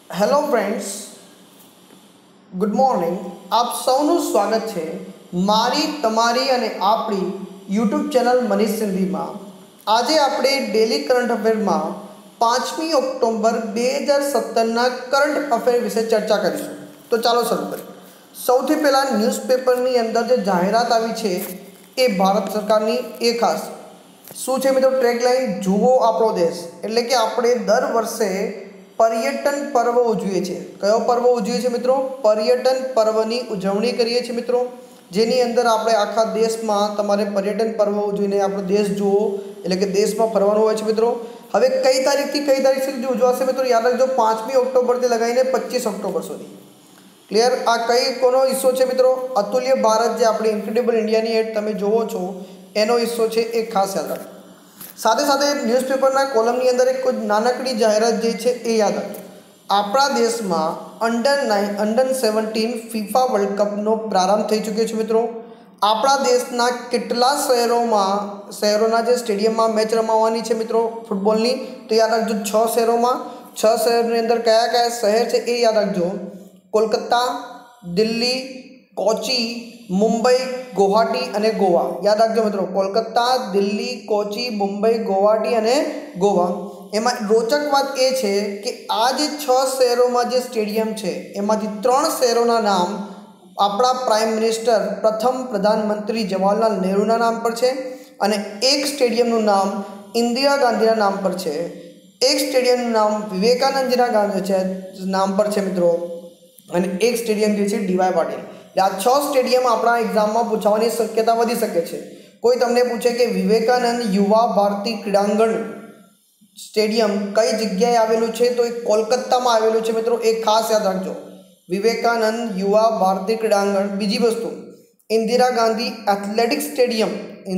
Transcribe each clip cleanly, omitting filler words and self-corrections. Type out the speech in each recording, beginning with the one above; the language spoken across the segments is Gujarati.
Hello friends, good morning. આપ સૌનું સ્વાગત છે મારી તમારી અને આપણી યુટ્યુબ ચેનલ મનીષ સિંધીમાં. આજે આપણે ડેલી કરંટ અફેરમાં 5મી ઓક્ટોબર 2017ના કરંટ અફેર વિશે ચર્ચા કરીશું. તો ચાલો શરૂ કરીએ. સૌથી પહેલાં ન્યૂઝપેપરની અંદર જે જાહેરાત આવી છે એ ભારત સરકારની એ ખાસ શું છે મિત્રો? ટ્રેગલાઇન જુઓ આપણો દેશ. એટલે કે આપણે દર વર્ષે પર્યટન પર્વ ઉજવીએ છીએ. કયો પર્વ ઉજવીએ છીએ મિત્રો? પર્યટન પર્વની ઉજવણી કરીએ છીએ મિત્રો, જેની અંદર આપણે આખા દેશમાં તમારે પર્યટન પર્વ ઉજવીને આપણો દેશ જુઓ, એટલે કે દેશમાં ફરવાનું હોય છે મિત્રો. હવે કઈ તારીખથી કઈ તારીખ સુધી ઉજવાશે મિત્રો? યાદ રાખજો, 5મી ઓક્ટોબરથી લગાવીને 25 ઓક્ટોબર સુધી. ક્લિયર? આ કઈ કોનો હિસ્સો છે મિત્રો? અતુલ્ય ભારત, જે આપણી ઇન્ક્રેડિબલ ઇન્ડિયાની એડ તમે જોવો છો એનો હિસ્સો છે, એ ખાસ યાદ રાખજો. સાથે સાથે ન્યૂઝપેપરના કોલમની અંદર એક કોઈ નાનકડી જાહેરાત જે છે એ યાદ રાખજો. આપણા દેશમાં અંડર 17 ફીફા વર્લ્ડ કપનો પ્રારંભ થઈ ચૂક્યો છે મિત્રો. આપણા દેશના કેટલા શહેરોના જે સ્ટેડિયમમાં મેચ રમાવાની છે મિત્રો ફૂટબોલની? તો યાદ રાખજો 6 શહેરોમાં. 6 શહેરની અંદર કયા કયા શહેર છે એ યાદ રાખજો. કોલકાતા, દિલ્હી, કોચી, મુંબઈ, ગુવાહાટી અને ગોવા. યાદ રાખજો મિત્રો, કોલકાતા, દિલ્હી, કોચી, મુંબઈ, ગુવાહાટી અને ગોવા. એમાં રોચક વાત એ છે કે આ જે 6 શહેરોમાં જે સ્ટેડિયમ છે એમાંથી 3 શહેરોના નામ આપણા પ્રાઇમ મિનિસ્ટર, પ્રથમ પ્રધાનમંત્રી જવાહરલાલ નહેરુના નામ પર છે, અને એક સ્ટેડિયમનું નામ ઇન્દિરા ગાંધીના નામ પર છે. એક સ્ટેડિયમનું નામ વિવેકાનંદજીના નામ પર છે મિત્રો, અને એક સ્ટેડિયમ જે છે ડીવાય પાટીલ. આ 6 સ્ટેડિયમ આપણા એક્ઝામમાં પૂછવાની શક્યતા વધી શકે છે. કોઈ તમને પૂછે કે વિવેકાનંદ યુવા ભારતી ક્રીડાંગણ સ્ટેડિયમ કઈ જગ્યાએ આવેલું છે, તો એ કોલકાતામાં આવેલું છે મિત્રો. એ ખાસ યાદ રાખજો, વિવેકાનંદ યુવા ભારતી ક્રીડાંગણ. બીજી વસ્તુ, ઇન્દિરા ગાંધી એથ્લેટિક સ્ટેડિયમ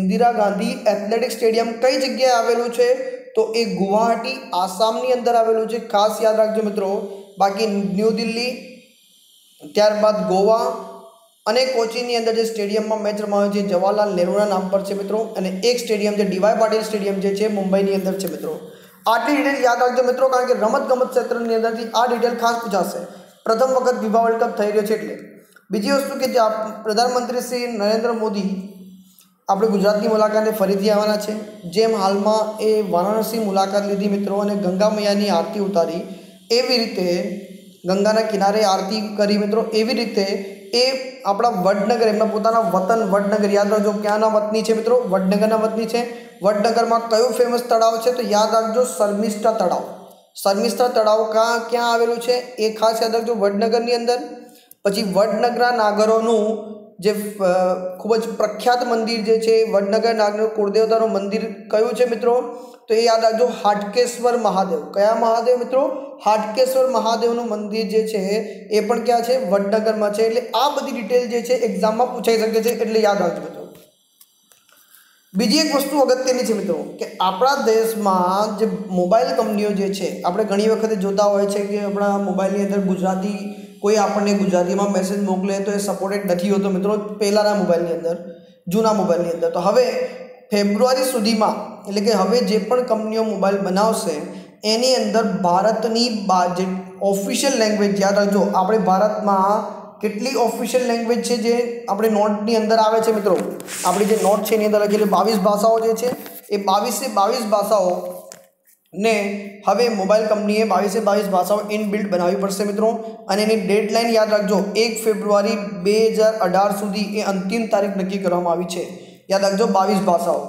કઈ જગ્યાએ આવેલું છે, તો એ ગુવાહાટી આસામની અંદર આવેલું છે. ખાસ યાદ રાખજો મિત્રો. બાકી ન્યૂ દિલ્હી, ત્યારબાદ ગોવા અને કોચીની અંદર જે સ્ટેડિયમમાં મેચ રમાયો છે જવાહરલાલ નહેરુના નામ પર છે મિત્રો, અને એક સ્ટેડિયમ જે ડીવાય પાટીલ સ્ટેડિયમ જે છે મુંબઈની અંદર છે મિત્રો. આટલી ડિટેલ યાદ રાખજો મિત્રો, કારણ કે રમતગમત ક્ષેત્રની અંદરથી આ ડિટેલ ખાસ પૂછાશે. પ્રથમ વખત ફીફા વર્લ્ડ કપ થઈ રહ્યો છે એટલે. બીજી વસ્તુ કે જે પ્રધાનમંત્રી શ્રી નરેન્દ્ર મોદી આપણે ગુજરાતની મુલાકાતે ફરીથી આવવાના છે. જેમ હાલમાં એ વારાણસી મુલાકાત લીધી મિત્રો અને ગંગા મૈયાની આરતી ઉતારી, એવી રીતે ગંગાના કિનારે આરતી કરી મિત્રો, એવી રીતે એ આપણા વડનગર, એમના પોતાના વતન વડનગર, યાદ રાખજો ક્યાંના વતની છે મિત્રો? વડનગરના વતની છે. વડનગરમાં કયું ફેમસ તળાવ છે? તો યાદ રાખજો શર્મિષ્ઠા તળાવ. શર્મિષ્ઠા તળાવ ક્યાં આવેલું છે એ ખાસ યાદ રાખજો, વડનગરની અંદર. પછી વડનગરના નાગરોનું જે ખૂબ જ પ્રખ્યાત મંદિર જે છે વડનગર નાગર કુળદેવતાનું મંદિર કયું છે મિત્રો? તો એ યાદ રાખજો હાટકેશ્વર મહાદેવ. કયા મહાદેવ મિત્રો? હાટકેશ્વર મહાદેવનું મંદિર જે છે એ પણ ક્યાં છે? વડનગરમાં છે. એટલે આ બધી ડિટેલ જે છે એક્ઝામમાં પૂછાઈ શકે છે, એટલે યાદ રાખજો મિત્રો. બીજી એક વસ્તુ અગત્યની છે મિત્રો કે આપણા દેશમાં જે મોબાઈલ કંપનીઓ જે છે, આપણે ઘણી વખતે જોતા હોય છે કે આપણા મોબાઈલની અંદર ગુજરાતી કોઈ આપણને ગુજરાતીમાં મેસેજ મોકલે તો એ સપોર્ટેડ નથી હોતો મિત્રો પહેલાંના મોબાઈલની અંદર, જૂના મોબાઈલની અંદર. તો હવે ફેબ્રુઆરી સુધીમાં, એટલે કે હવે જે પણ કંપનીઓ મોબાઈલ બનાવશે એની અંદર ભારતની જે ઓફિશિયલ લેંગ્વેજ, યાદ રાખજો આપણે ભારતમાં કેટલી ઓફિશિયલ લેંગ્વેજ છે જે આપણે નોટની અંદર આવે છે મિત્રો? આપણી જે નોટ છે એની અંદર લખેલી 22 ભાષાઓ જે છે એ 22 ભાષાઓને હવે મોબાઈલ કંપનીએ 22 ભાષાઓ ઇનબિલ્ટ બનાવવી પડશે મિત્રો. અને એની ડેડલાઇન યાદ રાખજો 1 ફેબ્રુઆરી 2018 સુધી એ અંતિમ તારીખ નક્કી કરવામાં આવી છે. યાદ રાખજો 22 ભાષાઓ.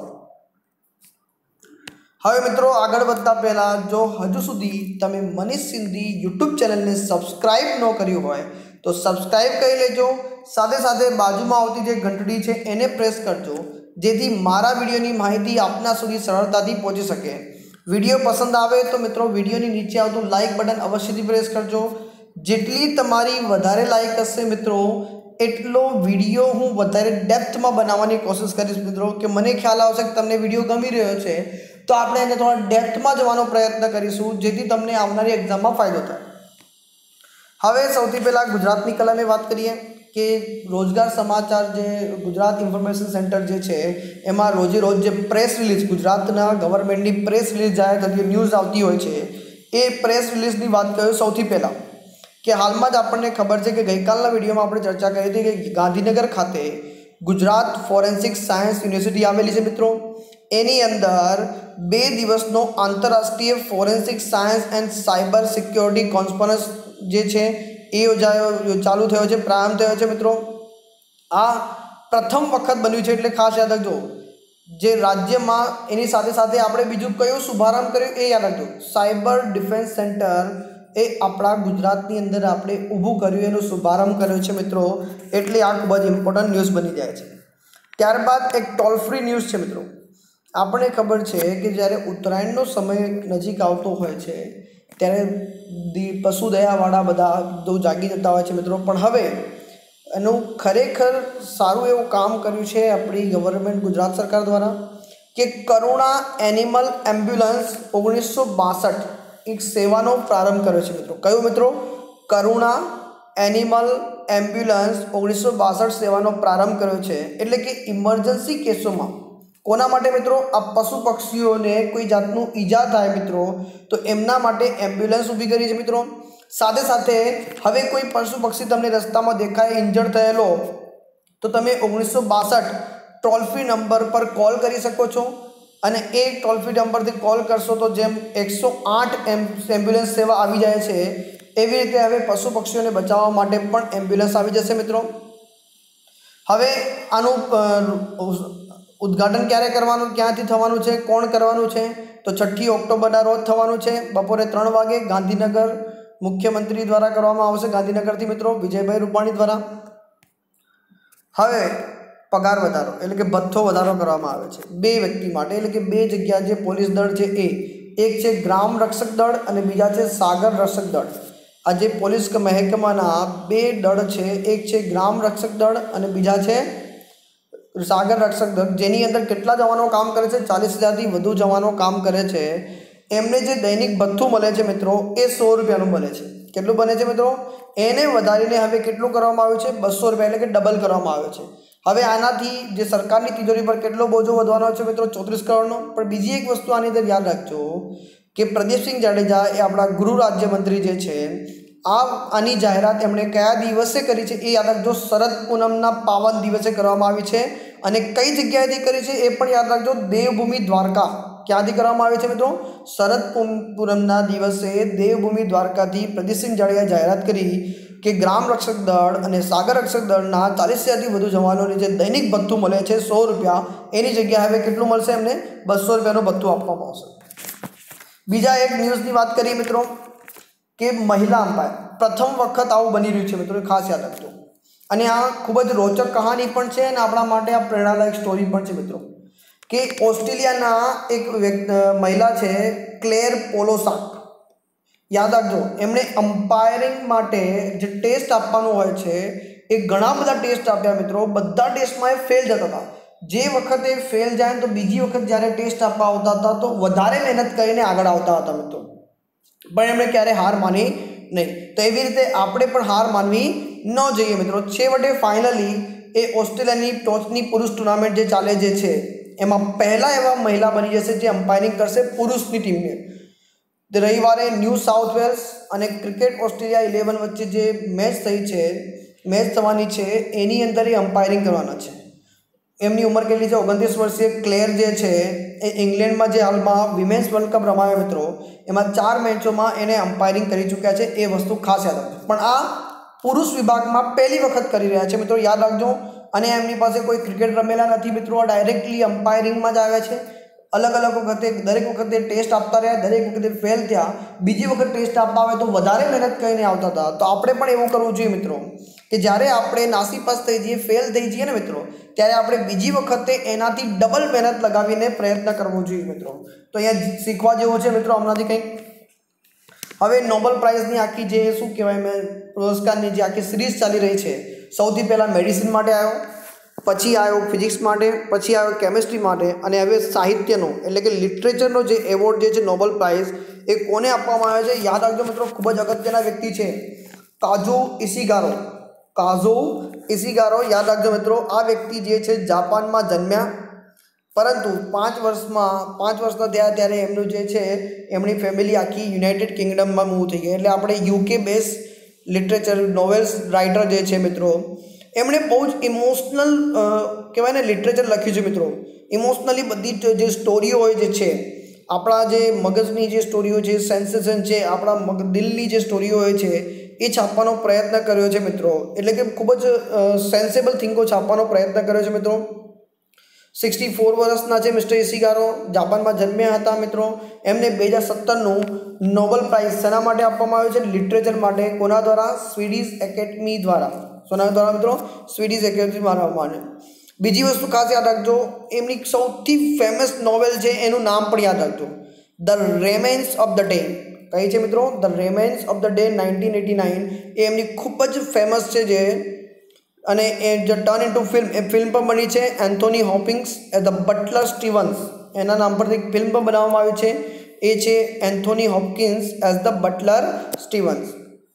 હવે મિત્રો આગળ વધતા પહેલાં જો હજુ સુધી તમે મનીષ સિંધી યુટ્યુબ ચેનલને સબસ્ક્રાઈબ ન કર્યું હોય તો સબસ્ક્રાઈબ કરી લેજો. સાથે સાથે બાજુમાં આવતી જે ઘંટડી છે એને પ્રેસ કરજો, જેથી મારા વિડીયોની માહિતી આપના સુધી સરળતાથી પહોંચી શકે. વિડીયો પસંદ આવે તો મિત્રો વિડીયોની નીચે આવતું લાઇક બટન અવશ્યથી પ્રેસ કરજો. જેટલી તમારી વધારે લાઇક હશે મિત્રો એટલો વિડીયો હું વધારે ડેપ્થમાં બનાવવાની કોશિશ કરીશ મિત્રો, કે મને ખ્યાલ આવશે કે તમને વિડીયો ગમી રહ્યો છે તો આપણે એને થોડા ડેપ્થમાં જવાનો પ્રયત્ન કરીશું, જેથી તમને આવનારી એક્ઝામમાં ફાયદો થાય. હવે સૌથી પહેલાં ગુજરાતની કલમે વાત કરીએ કે રોજગાર સમાચાર, જે ગુજરાત ઇન્ફોર્મેશન સેન્ટર જે છે એમાં રોજે રોજ જે પ્રેસ રિલીઝ, ગુજરાતના ગવર્મેન્ટની પ્રેસ રિલીઝ જાહેર થતી ન્યૂઝ આવતી હોય છે, એ પ્રેસ રિલીઝની વાત કરું સૌથી પહેલાં કે હાલમાં જ આપણને ખબર છે કે ગઈકાલના વિડીયોમાં આપણે ચર્ચા કરી હતી કે ગાંધીનગર ખાતે ગુજરાત ફોરેન્સિક સાયન્સ યુનિવર્સિટી આવેલી છે મિત્રો. એની અંદર 2 દિવસનો આંતરરાષ્ટ્રીય forensic science and cyber security conference જે છે એ ચાલુ થયો છે, પ્રારંભ થયો છે મિત્રો. આ પ્રથમ વખત બન્યું છે એટલે ખાસ યાદ રાખજો. જે રાજ્યમાં એની સાથે સાથે આપણે બીજું કયું શુભારંભ કર્યું એ યાદ રાખજો. સાયબર ડિફેન્સ સેન્ટર એ આપણા ગુજરાતની અંદર આપણે ઊભું કર્યું, એનો શુભારંભ કર્યો છે મિત્રો. એટલે આ ખૂબ જ ઇમ્પોર્ટન્ટ ન્યૂઝ બની જાય છે. ત્યારબાદ એક ટોલ ફ્રી ન્યૂઝ છે મિત્રો. આપણને ખબર છે કે જ્યારે ઉત્તરાયણનો સમય નજીક આવતો હોય છે ત્યારે પશુ દયાવાળા બધા જાગી જતા હોય છે મિત્રો. પણ હવે એનું ખરેખર સારું એવું કામ કર્યું છે આપણી ગવર્મેન્ટ ગુજરાત સરકાર દ્વારા કે કરુણા એનિમલ એમ્બ્યુલન્સ 1962 એક સેવાનો પ્રારંભ કર્યો છે મિત્રો. કયો મિત્રો? કરુણા એનિમલ એમ્બ્યુલન્સ 1962 સેવાનો પ્રારંભ કર્યો છે. એટલે કે ઇમરજન્સી કેસોમાં કોના માટે મિત્રો? આ પશુ પક્ષીઓને કોઈ જાતનું ઈજા થાય મિત્રો તો એમના માટે એમ્બ્યુલન્સ ઊભી કરી છે મિત્રો. સાથે સાથે હવે કોઈ પશુ પક્ષી તમને રસ્તામાં દેખાય ઇન્જર્ડ થયેલો તો તમે 1962 ટોલ ફ્રી નંબર પર કોલ કરી શકો છો. અને એ ટોલ ફ્રી નંબરથી કોલ કરશો તો જેમ 108 એમ્બ્યુલન્સ સેવા આવી જાય છે એવી રીતે હવે પશુ પક્ષીઓને બચાવવા માટે પણ એમ્બ્યુલન્સ આવી જશે મિત્રો. હવે આનું ઉદ્ઘાટન ક્યારે કરવાનું, ક્યાંથી થવાનું છે, કોણ કરવાનું છે? તો 6 ઓક્ટોબરના રોજ થવાનું છે બપોરે 3 વાગે ગાંધીનગર મુખ્યમંત્રી દ્વારા કરવામાં આવશે, ગાંધીનગરથી મિત્રો વિજયભાઈ રૂપાણી દ્વારા. હવે પગાર વધારો એટલે કે ભથ્થો વધારો કરવામાં આવે છે 2 વ્યક્તિ માટે. એટલે કે 2 જગ્યા જે પોલીસ દળ છે એક છે ગ્રામ રક્ષક દળ અને બીજા છે સાગર રક્ષક દળ. આ જે પોલીસ મહેકમાના 2 દળ છે, એક છે ગ્રામ રક્ષક દળ અને બીજા છે સાગર રક્ષક દળ, જેની અંદર કેટલા જવાનો કામ કરે છે? 40,000થી વધુ જવાનો કામ કરે છે. એમને જે દૈનિક ભથ્થું મળે છે મિત્રો એ 100 રૂપિયાનું મળે છે. કેટલું બને છે મિત્રો? એને વધારીને હવે કેટલું કરવામાં આવ્યું છે? 200 રૂપિયા એટલે કે ડબલ કરવામાં આવ્યો છે. હવે આનાથી જે સરકારની તિજોરી પર કેટલો બોજો વધવાનો છે મિત્રો? 34 કરોડનો. પણ બીજી એક વસ્તુ આની અંદર યાદ રાખજો કે પ્રદીપસિંહ જાડેજા એ આપણા ગૃહ રાજ્યમંત્રી જે છે આની જાહેરાત એમણે કયા દિવસે કરી છે એ યાદ રાખજો. શરદ પૂનમના પાવન દિવસે કરવામાં આવી છે. અને કઈ જગ્યાએથી કરી છે એ પણ યાદ રાખજો. દેવભૂમિ દ્વારકા. ક્યાંથી કરવામાં આવે છે મિત્રો? શરદ પૂનમના દિવસે દેવભૂમિ દ્વારકાથી પ્રદીપસિંહ જાડેજાએ જાહેરાત કરી કે ગ્રામ રક્ષક દળ અને સાગર રક્ષક દળના 40,000થી વધુ જવાનોને જે દૈનિક ભથ્થું મળે છે 100 રૂપિયા, એની જગ્યાએ હવે કેટલું મળશે? એમને 200 રૂપિયાનું ભથ્થું આપવામાં આવશે. બીજા એક ન્યૂઝની વાત કરીએ મિત્રો કે મહિલા અમ્પાયર પ્રથમ વખત આવું બની રહ્યું છે મિત્રો, ખાસ યાદ રાખજો. અને આ ખૂબ જ રોચક કહાની પણ છે અને આપણા માટે આ પ્રેરણાદાયક સ્ટોરી પણ છે મિત્રો કે ઓસ્ટ્રેલિયાના એક મહિલા છે ક્લેર પોલોસાક. યાદ રાખજો, એમણે અમ્પાયરિંગ માટે જે ટેસ્ટ આપવાનું હોય છે એ ઘણા બધા ટેસ્ટ આપ્યા મિત્રો. બધા ટેસ્ટમાં એ ફેલ જતા હતા. જે વખતે ફેલ જાય તો બીજી વખત જ્યારે ટેસ્ટ આપવા આવતા હતા તો વધારે મહેનત કરીને આગળ આવતા હતા મિત્રો. પણ એમણે ક્યારે હાર માની નહીં. તો એવી રીતે આપણે પણ હાર માનવી ન જોઈએ મિત્રો. છેવટે ફાઇનલી એ ઓસ્ટ્રેલિયાની ટોચની પુરુષ ટુર્નામેન્ટ જે ચાલે જે છે એમાં પહેલા એવા મહિલા બની જશે જે અમ્પાયરિંગ કરશે પુરુષની ટીમને. રવિવારે ન્યૂ સાઉથ વેલ્સ અને ક્રિકેટ ઓસ્ટ્રેલિયા 11 વચ્ચે જે મેચ થવાની છે એની અંદર એ અમ્પાયરિંગ કરવાના છે. એમની ઉંમર કેટલી છે? 29 વર્ષીય ક્લેર જે છે એ ઇંગ્લેન્ડમાં જે હાલમાં વિમેન્સ વર્લ્ડ કપ રમાયો મિત્રો એમાં 4 મેચોમાં એને અમ્પાયરિંગ કરી ચૂક્યા છે. એ વસ્તુ ખાસ યાદ રાખજો. પણ આ પુરુષ વિભાગમાં પહેલી વખત કરી રહ્યા છે મિત્રો, યાદ રાખજો. અને એમની પાસે કોઈ ક્રિકેટ રમેલા નથી મિત્રો, આ ડાયરેક્ટલી અમ્પાયરિંગમાં જ આવ્યા છે. અલગ અલગ વખતે દરેક વખતે ટેસ્ટ આપતા રહ્યા, દરેક વખતે ફેલ થયા. બીજી વખત ટેસ્ટ આપવા આવે તો વધારે મહેનત કરીને આવતા હતા. તો આપણે પણ એવું કરવું જોઈએ મિત્રો કે જ્યારે આપણે નાસીપાસ થઈ જઈએ, ફેલ થઈ જઈએ ને મિત્રો, ત્યારે આપણે બીજી વખતે એનાથી ડબલ મહેનત લગાવીને પ્રયત્ન કરવો જોઈએ મિત્રો. તો અહીંયા શીખવા જેવું છે મિત્રો હમણાંથી કંઈક. હવે નોબેલ પ્રાઇઝની આખી જે શું કહેવાય પુરસ્કારની જે આખી સિરીઝ ચાલી રહી છે, સૌથી પહેલાં મેડિસિન માટે આવ્યો, પછી આવ્યો ફિઝિક્સ માટે, પછી આવ્યો કેમિસ્ટ્રી માટે, અને હવે સાહિત્યનો એટલે કે લિટરેચરનો જે એવોર્ડ જે છે નોબેલ પ્રાઇઝ એ કોને આપવામાં આવે છે? યાદ રાખજો મિત્રો, ખૂબ જ અગત્યના વ્યક્તિ છે કાઝુઓ ઇશિગારો. યાદ રાખજો મિત્રો, આ વ્યક્તિ જે છે જાપાનમાં જન્મ્યા, પરંતુ 5 વર્ષના થયા ત્યારે એમનું જે છે એમની ફેમિલી આખી યુનાઇટેડ કિંગડમમાં મૂવ થઈ ગઈ. એટલે આપણે UK base literature novels writer જે છે મિત્રો, એમણે બહુ જ ઇમોશનલ કહેવાય ને લિટરેચર લખ્યું છે મિત્રો. ઇમોશનલી બધી જે સ્ટોરીઓ હોય જે છે, આપણા જે મગજની જે સ્ટોરીઓ છે, સેન્સેશન છે, આપણા દિલની જે સ્ટોરીઓ હોય છે એ છાપવાનો પ્રયત્ન કર્યો છે મિત્રો. એટલે કે ખૂબ જ સેન્સેબલ થિંકો છાપવાનો પ્રયત્ન કર્યો છે મિત્રો. 64 વર્ષના છે મિસ્ટર ઇશિગારો, જાપાનમાં જન્મ્યા હતા મિત્રો. એમને 2017નું નોબેલ પ્રાઇઝ શેના માટે આપવામાં આવ્યું છે? લિટરેચર માટે. કોના દ્વારા? સ્વીડિશ એકેડમી દ્વારા. સોના દ્વારા મિત્રો? સ્વીડિશ એકેડમી દ્વારા આપવામાં આવે. બીજી વસ્તુ ખાસ યાદ રાખજો, એમની સૌથી ફેમસ નોવેલ છે એનું નામ પણ યાદ રાખજો, the remains of the day. કઈ છે મિત્રો? The remains of the day 1989. એ એમની ખૂબ જ ફેમસ છે જે, અને એ જે ટર્ન ઇન્ટુ ફિલ્મ, એ ફિલ્મ પણ બની છે. Anthony Hopkins as the butler Stevens, એના નામ પરથી એક ફિલ્મ પણ બનાવવામાં આવી છે. એ છે Anthony Hopkins as the butler Stevens.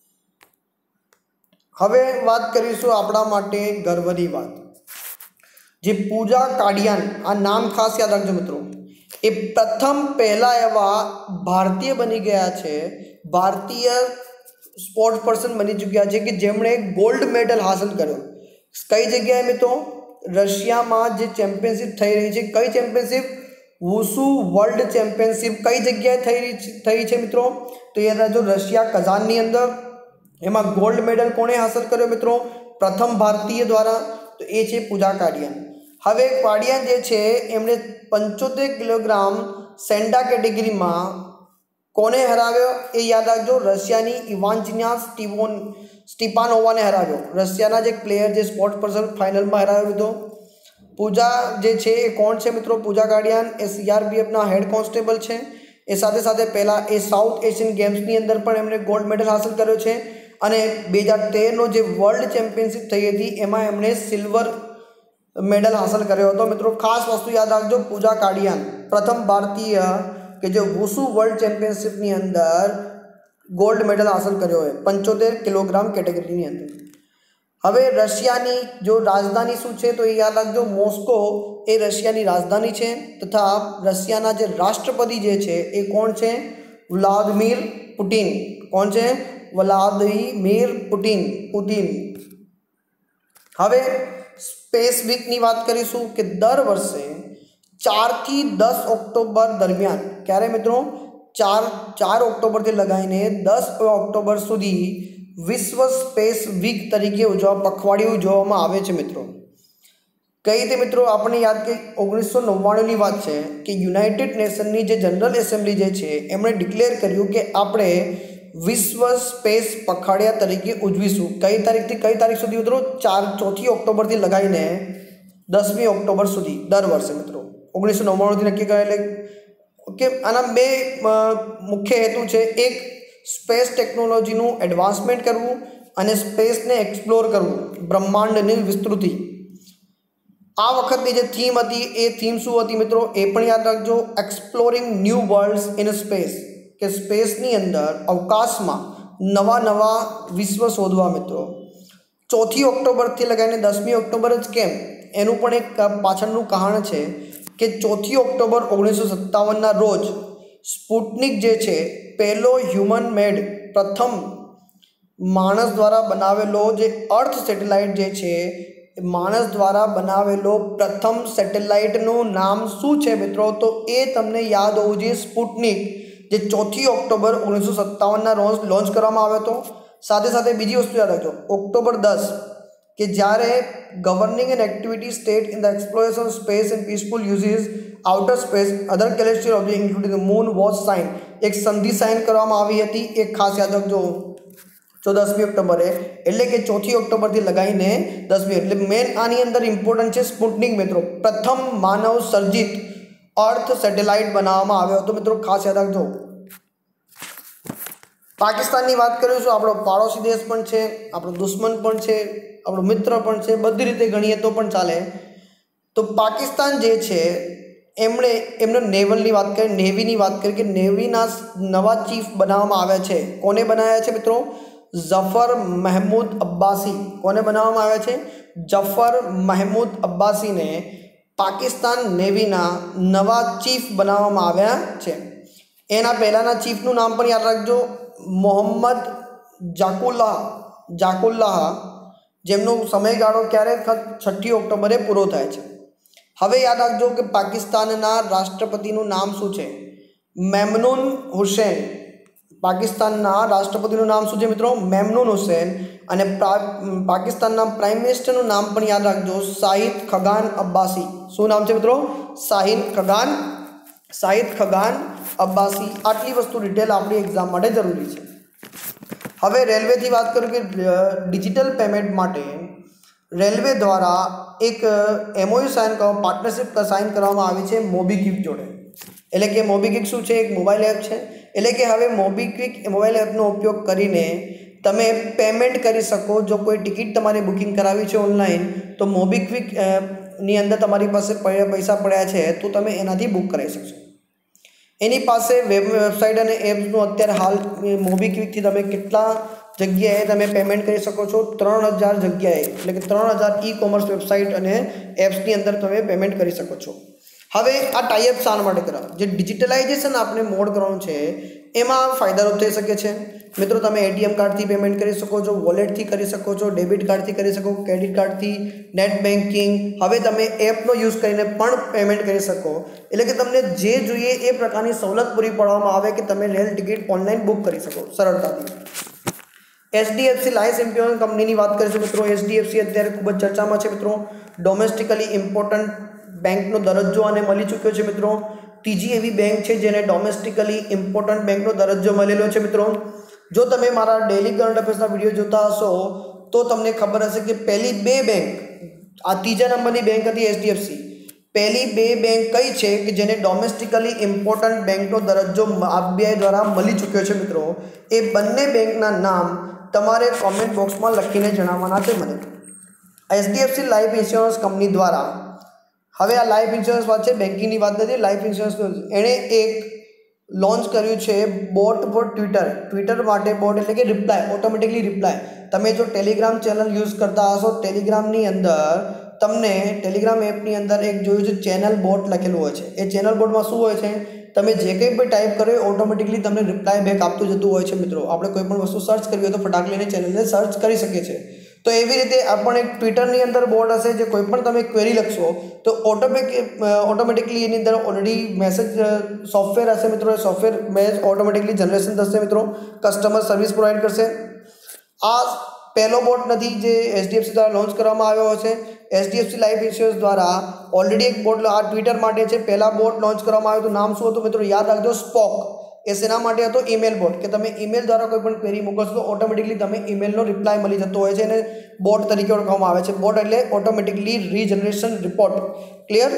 હવે વાત કરીશું આપણા માટે ગર્વની વાત, જે પૂજા કાડિયાન, આ નામ ખાસ યાદ રાખજો મિત્રો. એ પહેલા એવા ભારતીય બની ગયા છે, ભારતીય સ્પોર્ટ્સ પર્સન બની ચૂક્યા છે કે જેમણે ગોલ્ડ મેડલ હાંસલ કર્યો. કઈ જગ્યાએ મિત્રો? રશિયામાં જે ચેમ્પિયનશિપ થઈ રહી છે. કઈ ચેમ્પિયનશિપ? વુસુ world championship. કઈ જગ્યાએ થઈ છે મિત્રો? તો એ રાજ્યો રશિયા, કઝાનની અંદર. એમાં ગોલ્ડ મેડલ કોણે હાંસલ કર્યો મિત્રો? પ્રથમ ભારતીય દ્વારા. તો એ છે પૂજા કાડિયાન. હવે કાડિયાન જે છે એમણે 75 કિલોગ્રામ સેન્ડા કેટેગરીમાં કોને હરાવ્યો? એ યાદ રાખજો, રશિયાની ઇવાન્જિના સ્ટીપાનોવાને હરાવ્યો. રશિયાના જે પ્લેયર, જે સ્પોર્ટ્સ પર્સન ફાઇનલમાં હરાવ્યો હતો. પૂજા જે છે એ કોણ છે મિત્રો? પૂજા કાડિયાન એ CRPFના હેડ કોન્સ્ટેબલ છે. એ સાથે સાથે પહેલાં એ સાઉથ એશિયન ગેમ્સની અંદર પણ એમણે ગોલ્ડ મેડલ હાંસલ કર્યો છે. અને 2013નો જે વર્લ્ડ ચેમ્પિયનશિપ થઈ હતી એમાં એમણે સિલ્વર મેડલ હાંસલ કર્યો હતો મિત્રો. ખાસ વસ્તુ યાદ રાખજો, પૂજા કાડિયાન પ્રથમ ભારતીય કે જે વુસુ વર્લ્ડ ચેમ્પિયનશિપની અંદર ગોલ્ડ મેડલ હાંસલ કર્યો હોય 75 કિલોગ્રામ કેટેગરીની અંદર. હવે રશિયાની જો રાજધાની શું છે? તો એ યાદ રાખજો, મોસ્કો એ રશિયાની રાજધાની છે. તથા રશિયાના જે રાષ્ટ્રપતિ જે છે એ કોણ છે? Vladimir Putin. કોણ છે? Vladimir Putin. હવે સ્પેસ વીકની વાત કરીશું કે દર વર્ષે 4 થી 10 ઓક્ટોબર દરમિયાન, ક્યારે મિત્રો? 4 ઓક્ટોબરથી લગાવીને 10 ઓક્ટોબર સુધી વિશ્વ સ્પેસ વીક તરીકે પખવાડિયું ઉજવવામાં આવે છે મિત્રો. કઈ રીતે મિત્રો? આપણને યાદ કે 1999ની વાત છે કે યુનાઇટેડ નેશનની જે જનરલ એસેમ્બલી જે છે એમણે ડિક્લેર કર્યું કે આપણે વિશ્વ સ્પેસ પખવાડિયા તરીકે ઉજવીશું. કઈ તારીખથી કઈ તારીખ સુધી મિત્રો? 4 ઓક્ટોબરથી લગાવીને 10મી ઓક્ટોબર સુધી દર વર્ષે મિત્રો. 1999થી નક્કી કરેલ. ઓકે, આના બે મુખ્ય હેતુ છે. એક, સ્પેસ ટેકનોલોજીનું એડવાન્સમેન્ટ કરવું અને સ્પેસને એક્સપ્લોર કરવું, બ્રહ્માંડની વિસ્તૃતિ. આ વખતની જે થીમ હતી એ થીમ શું હતી મિત્રો? એ પણ યાદ રાખજો, exploring new worlds in space, કે સ્પેસની અંદર, અવકાશમાં નવા વિશ્વ શોધવા મિત્રો. 4 ઓક્ટોબરથી લગાવીને 10મી ઓક્ટોબર જ કેમ? એનું પણ એક પાછળનું કારણ છે કે 4 ઓક્ટોબર 1957ના રોજ સ્પુટનિક જે છે, પહેલો હ્યુમન મેડ, પ્રથમ માણસ દ્વારા બનાવેલો જે અર્થ સેટેલાઇટ જે છે, માણસ દ્વારા બનાવેલો પ્રથમ સેટેલાઇટનું નામ શું છે મિત્રો? તો એ તમને યાદ હોવું જોઈએ, સ્પુટનિક, જે 4 ઓક્ટોબર 1957ના રોજ લોન્ચ કરવામાં આવ્યો હતો. સાથે સાથે બીજી વસ્તુ યાદ રાખજો, ઓક્ટોબર 10 કે જ્યારે governing and activity state in the exploration space and peaceful uses outer space other celestial object including the moon was sign, એક સંધિ સાઇન કરવામાં આવી હતી. એક ખાસ યાદ રાખજો, 10મી ઓક્ટોબરે, એટલે કે 4 ઓક્ટોબરથી લગાવીને 10મી. એટલે મેન આની અંદર ઇમ્પોર્ટન્ટ છે સ્પુટનિક મિત્રો, પ્રથમ માનવ સર્જિત અર્થ સેટેલાઇટ બનાવવામાં આવ્યો હતો મિત્રો. ખાસ યાદ રાખજો. પાકિસ્તાનની વાત કરીશું, આપણો પાડોશી દેશ પણ છે, આપણો દુશ્મન પણ છે, આપણો મિત્ર પણ છે, બધી રીતે ગણીએ તો પણ ચાલે. તો પાકિસ્તાન જે છે એમણે નેવલની વાત કરી, નેવીની વાત કરી કે નેવીના નવા ચીફ બનાવવામાં આવ્યા છે. કોને બનાવ્યા છે મિત્રો? ઝફર મહમૂદ અબ્બાસી. કોને બનાવવામાં આવ્યા છે? ઝફર મહમૂદ અબ્બાસીને પાકિસ્તાન નેવીના નવા ચીફ બનાવવામાં આવ્યા છે. એના પહેલાંના ચીફનું નામ પણ યાદ રાખજો, મોહમ્મદ જાકુલ્લાહ જેમનો સમયગાળો ક્યારે 6 ઓક્ટોબરે પૂરો થાય છે. હવે યાદ રાખજો કે પાકિસ્તાનના રાષ્ટ્રપતિનું નામ શું છે? મેમનૂન હુસૈન. પાકિસ્તાનના રાષ્ટ્રપતિનું નામ શું છે મિત્રો? મેમનૂન હુસૈન. અને પાકિસ્તાનના પ્રાઇમ મિનિસ્ટરનું નામ પણ યાદ રાખજો, શાહિદ ખગાન અબ્બાસી. શું નામ છે મિત્રો? શાહિદ ખગાન અબ્બાસી. આટલી વસ્તુ ડિટેલ આપણી એક્ઝામ માટે જરૂરી છે. હવે રેલવેથી વાત કરું કે ડિજિટલ પેમેન્ટ માટે રેલવે દ્વારા એક MOU પાર્ટનરશિપ સાઇન કરવામાં આવી છે મોબીક્વિક જોડે. એટલે કે મોબીક્વિક શું છે? એક મોબાઈલ એપ છે. એટલે કે હવે મોબીક્વિક મોબાઈલ એપનો ઉપયોગ કરીને તમે પેમેન્ટ કરી શકો. જો કોઈ ટિકિટ તમારે બુકિંગ કરાવી છે ઓનલાઈન, તો મોબીક્વિક ની અંદર તમારી પાસે પૈસા પડ્યા છે તો તમે એનાથી બુક કરાવી શકશો. એની પાસે વેબસાઇટ અને એપ્સનું અત્યારે હાલ મોબીક્વિકથી તમે કેટલા જગ્યાએ તમે પેમેન્ટ કરી શકો છો? 3000 જગ્યાએ, એટલે કે 3000 ઈ-કોમર્સ વેબસાઇટ અને એપ્સની અંદર તમે પેમેન્ટ કરી શકો છો. હવે આ ટાઈઅપ શાના માટે કરાવે? જે ડિજિટલાઇઝેશન આપણે મોડ કરવાનું છે એમાં ફાયદારૂપ થઈ શકે છે મિત્રો. તમે ATM કાર્ડથી પેમેન્ટ કરી શકો છો, વોલેટથી કરી શકો છો, ડેબિટ કાર્ડથી કરી શકો, ક્રેડિટ કાર્ડથી, નેટ બેન્કિંગ. હવે તમે એપનો યુઝ કરીને પણ પેમેન્ટ કરી શકો. એટલે કે તમને જે જોઈએ એ પ્રકારની સવલત પૂરી પાડવામાં આવે કે તમે રેલ ટિકિટ ઓનલાઈન બુક કરી શકો સરળતાથી. HDFC લાઈફ ઇન્સ્યોરન્સ કંપનીની વાત કરીશું મિત્રો. HDFC અત્યારે ખૂબ જ ચર્ચામાં છે મિત્રો. ડોમેસ્ટિકલી ઇમ્પોર્ટન્ટ બેંકનો દરજ્જો આને મળી ચૂક્યો છે મિત્રો. ત્રીજી એવી બેંક છે જેને ડોમેસ્ટિકલી ઇમ્પોર્ટન્ટ બેંકનો દરજ્જો મળેલો છે મિત્રો. જો તમે મારા ડેલી કરંટ અફેર્સના વિડીયો જોતા હશો તો તમને ખબર હશે કે પહેલી 2 બેંક, આ ત્રીજા નંબરની બેંક હતી HDFC. પહેલી 2 બેંક કઈ છે કે જેને ડોમેસ્ટિકલી ઇમ્પોર્ટન્ટ બેંકનો દરજ્જો RBI દ્વારા મળી ચૂક્યો છે મિત્રો? એ બંને બેંકના નામ તમારે કોમેન્ટ બોક્સમાં લખીને જણાવવાના છે મને. HDFC લાઈફ ઇન્સ્યોરન્સ કંપની દ્વારા, હવે આ લાઈફ ઇન્સ્યોરન્સ વાત છે, બેન્કિંગની વાત નથી, લાઈફ ઇન્સ્યોરન્સ. એણે એક લોન્ચ કર્યું છે બોટ ફોર ટ્વિટર માટે. બોટ એટલે કે રિપ્લાય, ઓટોમેટિકલી રિપ્લાય. તમે જો ટેલિગ્રામ ચેનલ યુઝ કરતા હશો, ટેલિગ્રામની અંદર તમને ટેલિગ્રામ એપની અંદર એક જોયું છે ચેનલ બોટ લખેલું હોય છે. એ ચેનલ બોટમાં શું હોય છે? તમે જે કંઈ પણ ટાઈપ કરો એ ઓટોમેટિકલી તમને રિપ્લાય બેક આપતું જતું હોય છે મિત્રો. આપણે કોઈ પણ વસ્તુ સર્ચ કરવી હોય તો ફટાક લઈને ચેનલને સર્ચ કરી શકીએ છીએ. તો એવી રીતે આ પણ એક ટ્વિટરની અંદર બોટ હશે, જે કોઈ પણ તમે ક્વેરી લખશો તો ઓટોમેટિકલી એની અંદર ઓલરેડી મેસેજ સોફ્ટવેર હશે મિત્રો. એ સોફ્ટવેર ઓટોમેટિકલી જનરેશન થશે મિત્રો, કસ્ટમર સર્વિસ પ્રોવાઈડ કરશે. આ પહેલો બોટ નથી જે HDFC દ્વારા લોન્ચ કરવામાં આવ્યો છે. HDFC લાઈફ ઇન્સ્યોરન્સ દ્વારા ઓલરેડી એક બોટ આ ટ્વિટર માટે છે. પહેલા બોટ લોન્ચ કરવામાં આવ્યું હતું. નામ શું હતું મિત્રો? યાદ રાખજો, સ્પોક. એ શેના માટે હતો? Email bot. કે તમે ઈમેલ દ્વારા કોઈ પણ ક્વેરી મોકલશો તો ઓટોમેટિકલી તમે ઈમેલનો રિપ્લાય મળી જતો હોય છે, અને બોટ તરીકે ઓળખવામાં આવે છે. બોટ એટલે automatically regeneration report. Clear?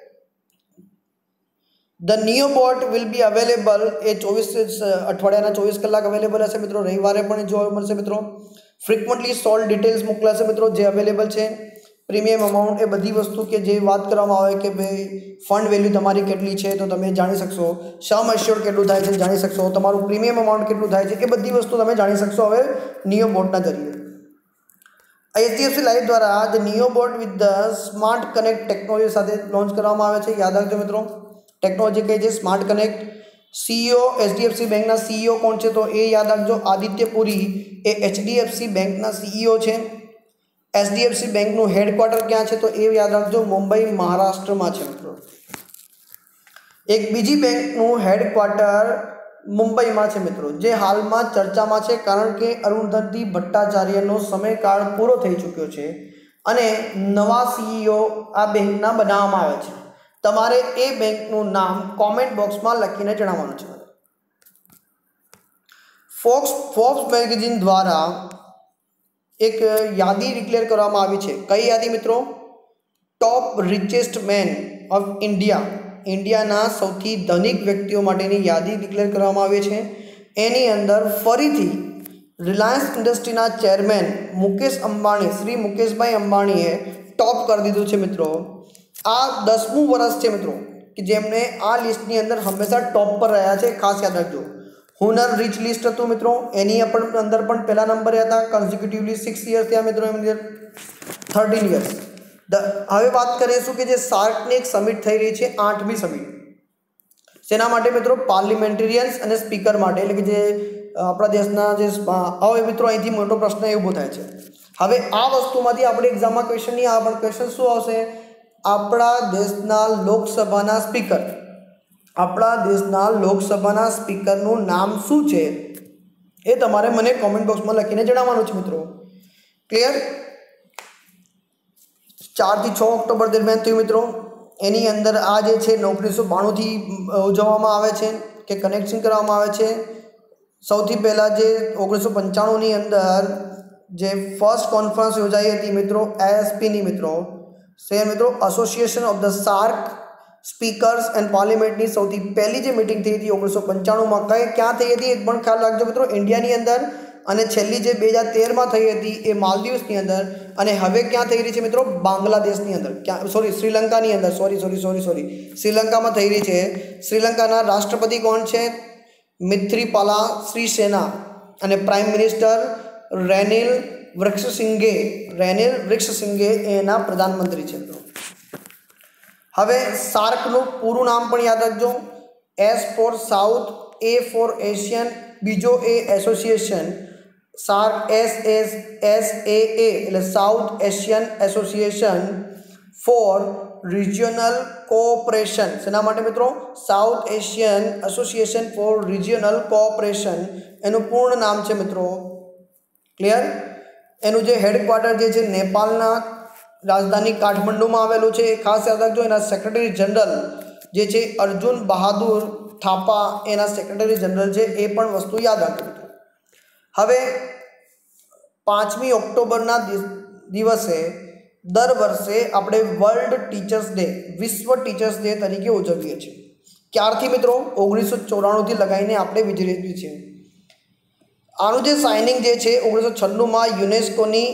The Neo bot will be available. એ 24 અઠવાડિયાના 24 કલાક અવેલેબલ હશે મિત્રો. રવિવારે પણ જોવા મળશે મિત્રો. ફ્રિકવન્ટલી સોલ્ડ ડિટેલ્સ મોકલાશે મિત્રો, જે અવેલેબલ છે. પ્રીમિયમ અમાઉન્ટ, એ બધી વસ્તુ કે જે વાત કરવામાં આવે કે ભાઈ ફંડ વેલ્યુ તમારી કેટલી છે તો તમે જાણી શકશો. સમ એશ્યોર્ડ કેટલું થાય છે જાણી શકશો. તમારું પ્રીમિયમ અમાઉન્ટ કેટલું થાય છે એ બધી વસ્તુ તમે જાણી શકશો હવે નિયો બોટના જરીએ. HDFC લાઈફ દ્વારા the Neo bot with the smart connect technology સાથે લોન્ચ કરવામાં આવે છે. યાદ રાખજો મિત્રો, ટેકનોલોજી કઈ છે? Smart connect. CEO HDFC બેંકના CEO કોણ છે? તો એ યાદ રાખજો, આદિત્ય પુરી. એ HDFC બેંકના CEO છે. HDFC બેંકનું હેડક્વાર્ટર ક્યાં છે? તો એ યાદ રાખજો, મુંબઈ, મહારાષ્ટ્રમાં છે મિત્રો. એક બીજી બેંકનું હેડક્વાર્ટર મુંબઈમાં છે મિત્રો, જે હાલમાં ચર્ચામાં છે કારણ કે અરુંધતી ભટ્ટાચાર્યનો સમયકાળ પૂરો થઈ ચૂક્યો છે અને નવા CEO આ બેંકના બનાવવામાં આવે છે. તમારે એ બેંકનું નામ કોમેન્ટ બોક્સમાં લખીને જણાવવાનું છે. ફોર્બ્સ મેગેઝિન દ્વારા એક યાદી ડિક્લેર કરવામાં આવી છે. કઈ યાદી મિત્રો? Top richest man of India. ઇન્ડિયાના સૌથી ધનિક વ્યક્તિઓ માટેની યાદી ડિક્લેર કરવામાં આવી છે. એની અંદર ફરીથી રિલાયન્સ ઇન્ડસ્ટ્રીના ચેરમેન મુકેશ અંબાણી, શ્રી મુકેશભાઈ અંબાણીએ ટોપ કરી દીધું છે મિત્રો. આ 10મું વર્ષ છે મિત્રો કે જેમને આ લિસ્ટની અંદર હંમેશા ટોપ પર રહ્યા છે. ખાસ યાદ રાખજો. હુનર રીચ લિસ્ટ હતું મિત્રો, એની અંદર પણ પહેલા નંબરે હતા. કન્ઝિક્યુટિવલી 6 યર્સ થયા મિત્રો, એમની અંદર 13 યર્સ. હવે વાત કરીશું કે જે શાર્કની એક સમિટ થઈ રહી છે, 8મી સમિટ. શેના માટે મિત્રો? પાર્લિમેન્ટેરિયન્સ અને સ્પીકર માટે, એટલે કે જે આપણા દેશના જે હવે મિત્રો અહીંથી મોટો પ્રશ્ન એ ઊભો થાય છે। હવે આ વસ્તુમાંથી આપણે એક્ઝામમાં ક્વેશ્ચન નહીં આવે, પણ ક્વેશ્ચન શું આવશે? આપણા દેશના લોકસભાના સ્પીકર, આપણા દેશના લોકસભાના સ્પીકરનું નામ શું છે એ તમારે મને કોમેન્ટ બોક્સમાં લખીને જણાવવાનું છે મિત્રો। ક્લિયર? 4 થી 6 ઓક્ટોબર દરમિયાન થયું મિત્રો। એની અંદર આ જે છે 1992થી ઉજવવામાં આવે છે કે કનેક્શન કરવામાં આવે છે। સૌથી પહેલાં જે 1995ની અંદર જે ફર્સ્ટ કોન્ફરન્સ યોજાઈ હતી મિત્રો ASPની મિત્રો મિત્રો association of the SAARC speakers and પાર્લિમેન્ટની સૌથી પહેલી જે મિટિંગ થઈ હતી 1995માં ક્યાં થઈ હતી? એક પણ ખ્યાલ રાખજો મિત્રો, ઇન્ડિયાની અંદર। અને છેલ્લી જે 2013માં થઈ હતી એ માલદીવ્સની અંદર, અને હવે ક્યાં થઈ રહી છે મિત્રો? બાંગ્લાદેશની અંદર, શ્રીલંકાની અંદર, શ્રીલંકામાં થઈ રહી છે। શ્રીલંકાના રાષ્ટ્રપતિ કોણ છે? મિત્રીપાલા સિરિસેના, અને પ્રાઇમ મિનિસ્ટર રેનિલ વિક્રમસિંઘે એના પ્રધાનમંત્રી છે મિત્રો। હવે સાર્કનું પૂરું નામ પણ યાદ રાખજો, S for South, A for Asian, બીજો એ એસોસિએશન, સાર્ક SAA એટલે South Asian association for regional cooperation. શેના માટે મિત્રો? South Asian association for regional cooperation એનું પૂર્ણ નામ છે મિત્રો। ક્લિયર? એનું જે હેડક્વાર્ટર જે છે નેપાળના રાજધાની કાઠમંડુમાં આવેલું છે, એ ખાસ યાદ રાખજો। એના સેક્રેટરી જનરલ જે છે અર્જુન બહાદુર થાપા એના સેક્રેટરી જનરલ છે, એ પણ વસ્તુ યાદ રાખજો। હવે 5મી ઓક્ટોબરના દિવસે દર વર્ષે આપણે વર્લ્ડ ટીચર્સ ડે, વિશ્વ ટીચર્સ ડે તરીકે ઉજવીએ છીએ। ક્યારથી મિત્રો? 1994થી લગાવીને આપણે ઉજવીએ છીએ। આનું જે સાઇનિંગ જે છે 1996માં યુનેસ્કોની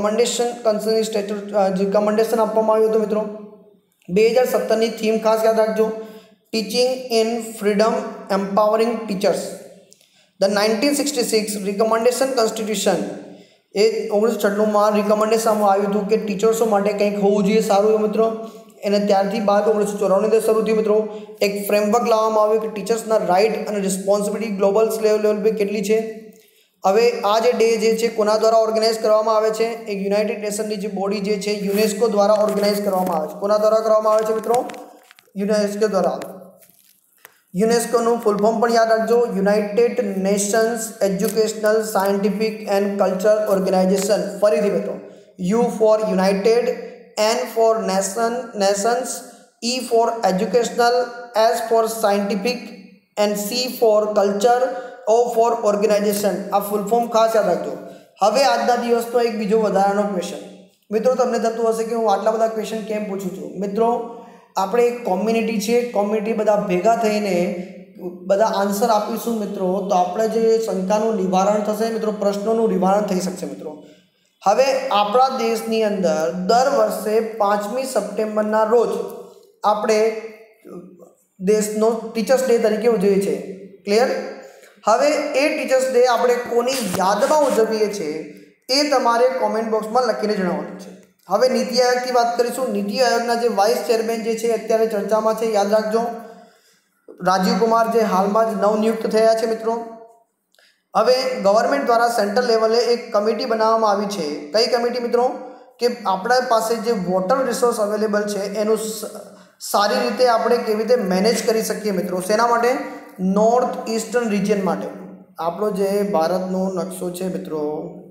રિકમેન્ડેશન આપવામાં આવ્યું હતું મિત્રો। 2017ની થીમ ખાસ યાદ રાખજો, teaching in freedom empowering teachers. The 1966 recommendation constitution, એ 1996માં રિકમેન્ડેશનમાં આવ્યું હતું કે ટીચર્સો માટે કંઈક હોવું જોઈએ સારું મિત્રો। એને ત્યારથી બાદ 1994 શરૂ થયું મિત્રો। એક ફ્રેમવર્ક લાવવામાં આવ્યું કે ટીચર્સના રાઇટ અને રિસ્પોન્સિબિલિટી ગ્લોબલ લેવલ પર કેટલી છે। હવે આ જે ડે જે છે કોના દ્વારા ઓર્ગેનાઇઝ કરવામાં આવે છે? એક યુનાઇટેડ નેશનની જે બોડી જે છે યુનેસ્કો દ્વારા ઓર્ગેનાઇઝ કરવામાં આવે છે। કોના દ્વારા કરવામાં આવે છે મિત્રો? યુનેસ્કો દ્વારા। યુનેસ્કોનું ફૂલ ફોર્મ પણ યાદ રાખજો, United Nations Educational Scientific and Culture Organization. ફરીથી મિત્રો, U for United, N for Nations, E for Educational, S for Scientific and C for Culture, O for Organization. આ ફૂલ ફોર્મ ખાસ યાદ રાખજો। હવે આજના દિવસનો એક બીજો વધારાનો ક્વેશ્ચન મિત્રો, તમને થતું હશે કે હું આટલા બધા ક્વેશ્ચન કેમ પૂછું છું? મિત્રો આપણે એક કોમ્યુનિટી છે, કોમ્યુનિટી બધા ભેગા થઈને બધા આન્સર આપીશું મિત્રો, તો આપણે જે શંકાનું નિવારણ થશે મિત્રો, પ્રશ્નોનું નિવારણ થઈ શકશે મિત્રો। હવે આપણા દેશની અંદર દર વર્ષે 5મી સપ્ટેમ્બરના રોજ આપણે દેશનો ટીચર્સ ડે તરીકે ઉજવીએ છીએ। ક્લિયર? હવે એ ટીચર્સ ડે આપણે કોની યાદમાં ઉજવીએ છીએ એ તમારે કોમેન્ટ બોક્સમાં લખીને જણાવવાનું છે। હવે નીતિ આયોગની વાત કરીશું। નીતિ આયોગના જે વાઇસ ચેરમેન જે છે અત્યારે ચર્ચામાં છે, યાદ રાખજો, રાજીવ કુમાર, જે હાલમાં જ નવનિયુક્ત થયા છે મિત્રો। હવે ગવર્મેન્ટ દ્વારા સેન્ટ્રલ લેવલે એક કમિટી બનાવવામાં આવી છે। કઈ કમિટી મિત્રો? કે આપણા પાસે જે વોટર રિસોર્સ અવેલેબલ છે એનું સારી રીતે આપણે કેવી રીતે મેનેજ કરી શકીએ મિત્રો। શેના માટે? નોર્થ ઈસ્ટર્ન રિજિયન માટે। આપણો જે ભારતનો નકશો છે મિત્રો,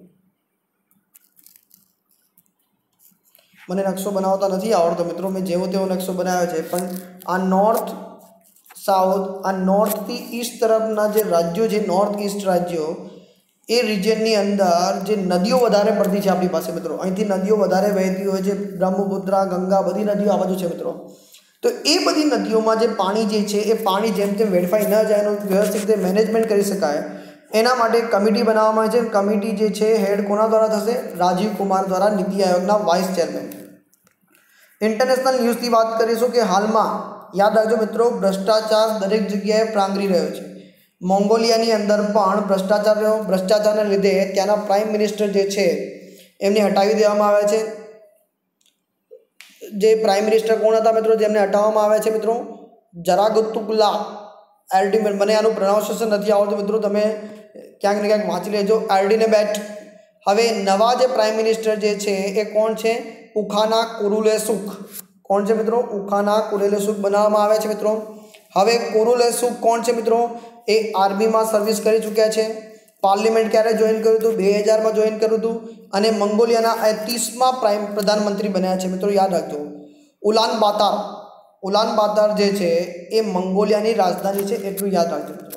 મને નકશો બનાવતા નથી આવડતો મિત્રો, મેં જેવો તેવો નકશો બનાવ્યો છે, પણ આ નોર્થ સાઉથ, આ નોર્થથી ઈસ્ટ તરફના જે રાજ્યો છે, નોર્થ ઈસ્ટ રાજ્યો, એ રિજિયનની અંદર જે નદીઓ વધારે પડતી છે આપણી પાસે મિત્રો, અહીંથી નદીઓ વધારે વહેતી હોય છે, બ્રહ્મપુત્ર, ગંગા, બધી નદીઓ આ બાજુ છે મિત્રો। તો એ બધી નદીઓમાં જે પાણી જે છે એ પાણી જેમ તેમ વેડફાઈ ન જાય, એનું વ્યવસ્થિત રીતે મેનેજમેન્ટ કરી શકાય એના માટે એક કમિટી બનાવવામાં આવી છે। કમિટી જે છે હેડ કોના દ્વારા થશે? રાજીવ કુમાર દ્વારા, નીતિ આયોગના વાઇસ ચેરમેન। ઇન્ટરનેશનલ ન્યૂઝની વાત કરીશું કે હાલમાં યાદ રાખજો મિત્રો, ભ્રષ્ટાચાર દરેક જગ્યાએ પ્રાંગરી રહ્યો છે। મોંગોલિયાની અંદર પણ ભ્રષ્ટાચારને લીધે ત્યાંના પ્રાઇમ મિનિસ્ટર જે છે એમને હટાવી દેવામાં આવે છે। જે પ્રાઇમ મિનિસ્ટર કોણ હતા મિત્રો જેમને હટાવવામાં આવ્યા છે મિત્રો? જરાગતુકલા એલ્ટીમેટ, મને આનું પ્રોનાઉન્સિએશન નથી આવડતું મિત્રો, તમે ક્યાંક ને ક્યાંક વાંચી લેજો આરડીને બેટ. હવે નવા જે પ્રાઇમ મિનિસ્ટર જે છે એ કોણ છે? ઉખાના કુરુલેસુખ. કોણ છે મિત્રો? ઉખાના કુરુલેસુખ બનાવવામાં આવે છે મિત્રો. હવે કુરુલેસુખ કોણ છે મિત્રો? એ આર્મીમાં સર્વિસ કરી ચૂક્યા છે. પાર્લિમેન્ટ ક્યારે જોઈન કર્યું હતું? 2000માં જોઈન કર્યું હતું. અને મંગોલિયાના 30મા પ્રધાનમંત્રી બન્યા છે મિત્રો, યાદ રાખજો. ઉલાન બાતાર જે છે એ મંગોલિયાની રાજધાની છે, એટલું યાદ રાખજો મિત્રો.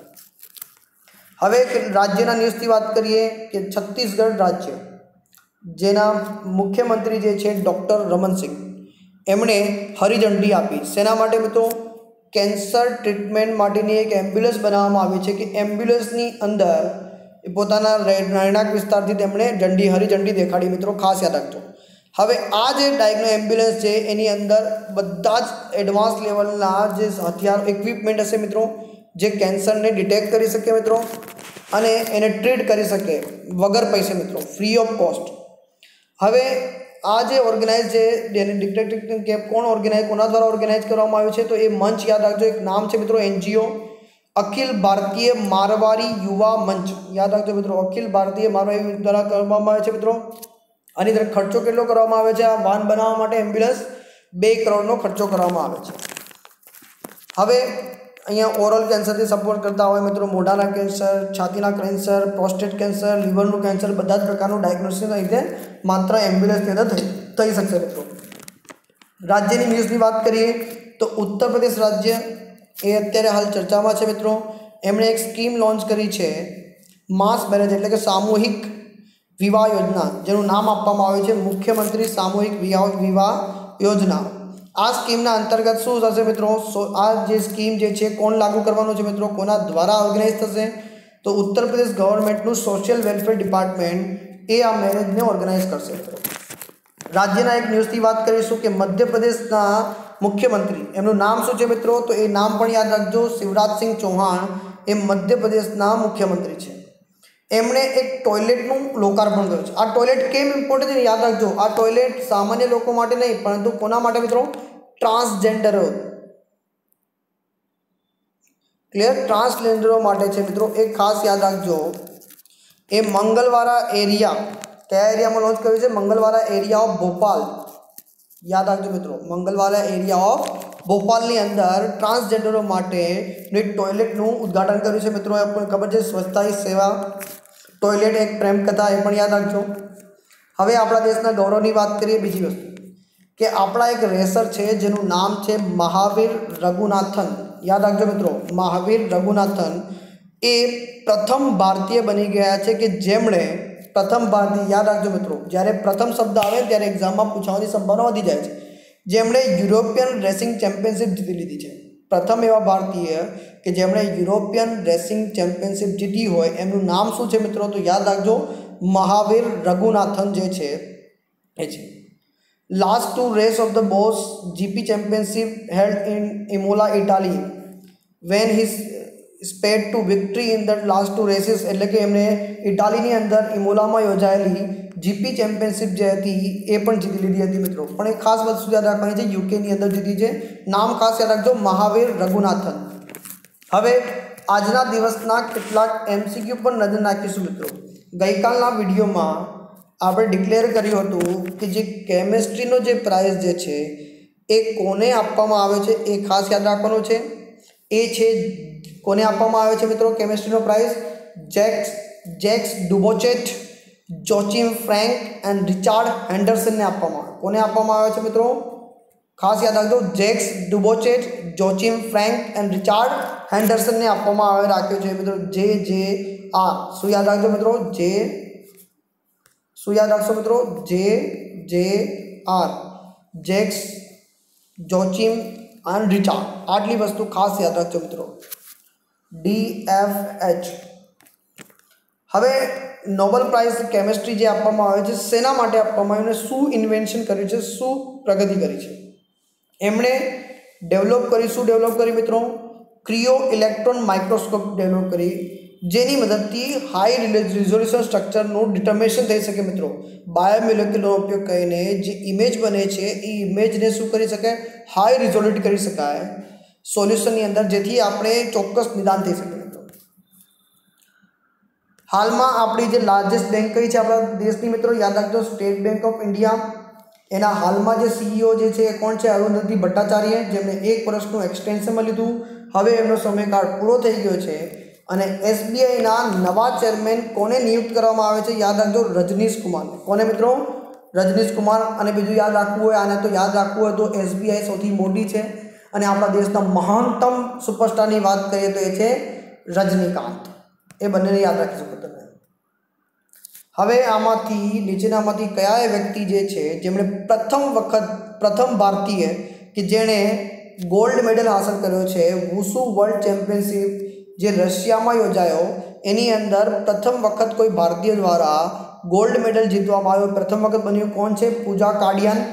હવે રાજ્યના ન્યૂઝથી વાત કરીએ કે છત્તીસગઢ રાજ્ય, જેના મુખ્યમંત્રી જે છે ડૉક્ટર રમન સિંહ, એમણે હરિઝંડી આપી. શેના માટે મિત્રો? કેન્સર ટ્રીટમેન્ટ માટેની એક એમ્બ્યુલન્સ બનાવવામાં આવી છે કે એમ્બ્યુલન્સની અંદર પોતાના રહેણાંક વિસ્તારથી તેમણે હરિઝંડી દેખાડી મિત્રો, ખાસ યાદ રાખજો. હવે આ જે ડાયગ્નો એમ્બ્યુલન્સ છે એની અંદર બધા જ એડવાન્સ લેવલના જે હથિયાર ઇક્વિપમેન્ટ હશે મિત્રો, જે કેન્સરને ડિટેક્ટ કરી શકે મિત્રો અને એને ટ્રીટ કરી શકે વગર પૈસે મિત્રો, ફ્રી ઓફ કોસ્ટ. હવે આ જે ઓર્ગેનાઇઝ છે ડિટેક્ટિવ કેમ્પ કોના દ્વારા ઓર્ગેનાઇઝ કરવામાં આવ્યું છે? તો એ મંચ યાદ રાખજો, એક નામ છે મિત્રો NGO, અખિલ ભારતીય મારવાડી યુવા મંચ. યાદ રાખજો મિત્રો, અખિલ ભારતીય મારવાડી દ્વારા કરવામાં આવે છે મિત્રો. આની અંદર ખર્ચો કેટલો કરવામાં આવે છે? આ વાહન બનાવવા માટે એમ્બ્યુલન્સ 2 કરોડનો ખર્ચો કરવામાં આવે છે. હવે અહીંયા ઓરલ કેન્સરથી સપોર્ટ કરતા હોય મિત્રો, મોઢાના કેન્સર, છાતીના કેન્સર, પ્રોસ્ટેટ કેન્સર, લીવરનું કેન્સર, બધા જ પ્રકારનું ડાયગ્નોસિસ રીતે માત્ર એમ્બ્યુલન્સની અંદર થઈ શકશે મિત્રો. રાજ્યની ન્યૂઝની વાત કરીએ તો ઉત્તર પ્રદેશ રાજ્ય એ અત્યારે હાલ ચર્ચામાં છે મિત્રો. એમણે એક સ્કીમ લોન્ચ કરી છે, માસ મેરેજ એટલે કે સામૂહિક વિવાહ યોજના, જેનું નામ આપવામાં આવ્યું છે મુખ્યમંત્રી સામૂહિક વિવાહ યોજના. આ સ્કીમના અંતર્ગત શું થશે મિત્રો? આ જે સ્કીમ જે છે કોણ લાગુ કરવાનું છે મિત્રો? કોના દ્વારા ઓર્ગેનાઇઝ થશે? તો ઉત્તર પ્રદેશ ગવર્મેન્ટનું સોશિયલ વેલફેર ડિપાર્ટમેન્ટ એ આ મેરેજને ઓર્ગેનાઇઝ કરશે મિત્રો. રાજ્યના એક ન્યૂઝથી વાત કરીશું કે મધ્યપ્રદેશના મુખ્યમંત્રી, એમનું નામ શું છે મિત્રો? તો એ નામ પણ યાદ રાખજો, શિવરાજસિંહ ચૌહાણ એ મધ્યપ્રદેશના મુખ્યમંત્રી છે. એમણે એક ટોયલેટનું લોકાર્પણ કર્યું છે. આ ટોયલેટ કેમ ઇમ્પોર્ટન્ટ છે યાદ રાખજો. આ ટોયલેટ સામાન્ય લોકો માટે નહીં, પરંતુ કોના માટે મિત્રો? ટ્રાન્સજેન્ડરો. ક્લિયર? ટ્રાન્સજેન્ડરો માટે છે મિત્રો, એ ખાસ યાદ રાખજો. એ મંગલવારા એરિયા, કયા એરિયામાં લોન્ચ કર્યું છે? Mangalwara area of Bhopal. યાદ રાખજો મિત્રો, મંગલવારા એરિયા ઓફ ભોપાલની અંદર ટ્રાન્સજેન્ડરો માટે ટોયલેટનું ઉદ્ઘાટન કર્યું છે મિત્રો. આપણને ખબર છે સ્વચ્છતા હી સેવા, ટોયલેટ એક પ્રેમ કથા, એ પણ યાદ રાખજો. હવે આપણા દેશના ગૌરવની વાત કરીએ. બીજી વસ્તુ કે આપણા એક રેસર છે જેનું નામ છે મહાવીર રઘુનાથન. યાદ રાખજો મિત્રો, મહાવીર રઘુનાથન એ પ્રથમ ભારતીય બની ગયા છે કે જેમણે પ્રથમ ભારતીય, યાદ રાખજો મિત્રો, જ્યારે પ્રથમ શબ્દ આવે ત્યારે એક્ઝામમાં પૂછવાની સંભાવના વધી જાય છે, જેમણે યુરોપિયન રેસિંગ ચેમ્પિયનશિપ જીતી લીધી છે. પ્રથમ એવા ભારતીય કે જેમણે યુરોપિયન રેસિંગ ચેમ્પિયનશિપ જીતી હોય, એમનું નામ શું છે મિત્રો? તો યાદ રાખજો, મહાવીર રઘુનાથન જે છે એ છે. Last 2 race of the boss GP championship held in Imola, Italy, when he sped to victory in the last 2 races. એટલે કે એમણે ઇટાલીની અંદર ઇમોલામાં યોજાયેલી GP ચેમ્પિયનશિપ જે હતી એ પણ જીતી લીધી હતી મિત્રો. પણ એક ખાસ વસ્તુ યાદ રાખવાની છે, યુકેની અંદર જીતી છે. નામ ખાસ યાદ રાખજો, મહાવીર રઘુનાથન. હવે આજના દિવસના કેટલાક MCQ પર નજર નાખીશું મિત્રો. ગઈકાલના વિડીયોમાં આપણે ડિક્લેર કર્યું હતું કે જે કેમેસ્ટ્રીનો જે પ્રાઇઝ જે છે એ કોને આપવામાં આવે છે એ ખાસ યાદ રાખવાનું છે. એ છે કોને આપવામાં આવે છે મિત્રો કેમેસ્ટ્રીનો prize? Jacques Dubochet, Joachim Frank and Richard હેન્ડરસનને આપવામાં આવે. કોને આપવામાં આવે છે મિત્રો? ખાસ યાદ રાખજો, Jacques Dubochet, Joachim Frank and Richard હેન્ડરસનને આપવામાં આવે રાખ્યો છે મિત્રો. JJR. શું યાદ રાખજો મિત્રો? શું યાદ રાખશો મિત્રો? JJR, Jacques, Joachim and Richard. આટલી વસ્તુ ખાસ યાદ રાખજો મિત્રો. DFH. હવે નોબેલ પ્રાઇઝ કેમેસ્ટ્રી જે આપવામાં આવે છે, શેના માટે આપવામાં આવ્યું? શું ઇન્વેન્શન કર્યું છે? શું પ્રગતિ કરી છે? એમણે ડેવલપ કરી મિત્રો? ક્રિયો ઇલેક્ટ્રોન માઇક્રોસ્કોપ ડેવલપ કરી, જેની મદદથી હાઈ રિઝોલ્યુશન સ્ટ્રક્ચરનું ડિટર્મિનેશન થઈ શકે મિત્રો. બાયોમોલેક્યુલનો ઉપયોગ કરીને જે ઇમેજ બને છે એ ઇમેજને શું કરી શકાય? હાઈ રિઝોલ્યુટ કરી શકાય સોલ્યુશનની અંદર, જેથી આપણે ચોક્કસ નિદાન થઈ શકે મિત્રો. હાલમાં આપણી જે લાર્જેસ્ટ બેંક કઈ છે આપણા દેશની મિત્રો? યાદ રાખજો, સ્ટેટ બેંક ઓફ ઇન્ડિયા. એના હાલમાં જે CEO જે છે એ કોણ છે? અરુંધતી ભટ્ટાચાર્ય, જેમને 1 વર્ષનું એક્સટેન્શન લીધું. હવે એમનો સમયકાળ પૂરો થઈ ગયો છે. અને SBIના નવા ચેરમેન કોને નિયુક્ત કરવામાં આવે છે? યાદ રાખજો, રજનીશ કુમાર. કોને મિત્રો? રજનીશ કુમાર. અને બીજું યાદ રાખવું હોય, આને તો યાદ રાખવું હોય તો SBI સૌથી મોટી છે અને આપણા દેશના મહાનતમ સુપરસ્ટારની વાત કરીએ તો એ છે રજનીકાંત. એ બંનેને યાદ રાખી શકો તમે. હવે આમાંથી નીચેનામાંથી કયા વ્યક્તિ જે છે જેમણે પ્રથમ ભારતીય કે જેણે ગોલ્ડ મેડલ હાંસલ કર્યો છે વુસુ વર્લ્ડ ચેમ્પિયનશિપ જે રશિયામાં યોજાયો, એની અંદર પ્રથમ વખત કોઈ ભારતીય દ્વારા ગોલ્ડ મેડલ જીતવામાં આવ્યો, પ્રથમ વખત બન્યું કોણ છે? પૂજા કાડિયાન.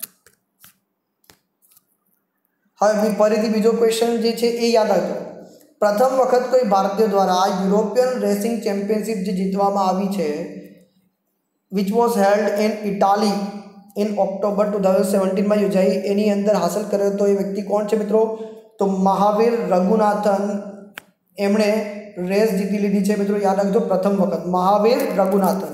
હવે ફરીથી બીજો ક્વેશ્ચન જે છે એ યાદ રાખજો. પ્રથમ વખત કોઈ ભારતીય દ્વારા યુરોપિયન રેસિંગ ચેમ્પિયનશિપ જે જીતવામાં આવી છે, which was held in Italy in October 2017 યોજાઈ, એની અંદર હાંસલ કર્યો તો એ વ્યક્તિ કોણ છે મિત્રો? તો મહાવીર રઘુનાથન. એમણે રેસ જીતી લીધી છે મિત્રો, યાદ રાખજો, પ્રથમ વખત મહાવીર રઘુનાથન.